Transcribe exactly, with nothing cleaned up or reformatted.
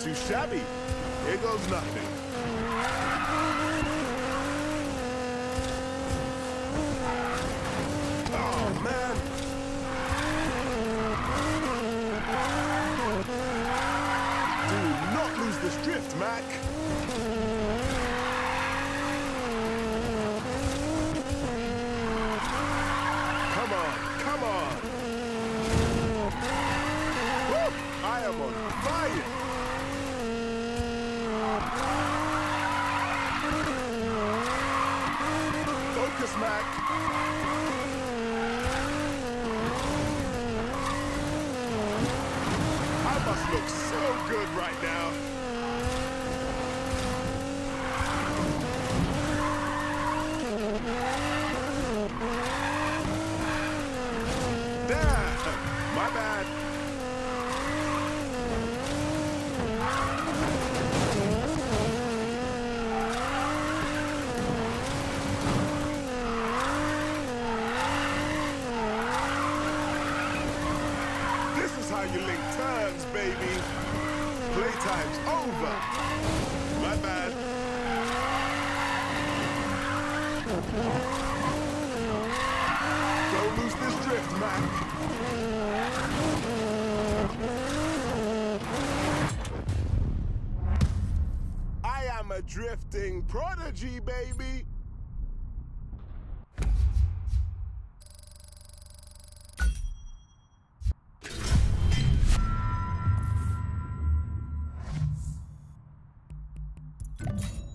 too shabby. Here goes nothing. Oh, man. Do not lose this drift, Mac. Come on, come on. Woo! I am on fire. Focus, Mac. I must look so good right now. Damn, my bad. This is how you link turns, baby. Playtime's over. My bad. Don't lose this drift, Mac. I am a drifting prodigy, baby. You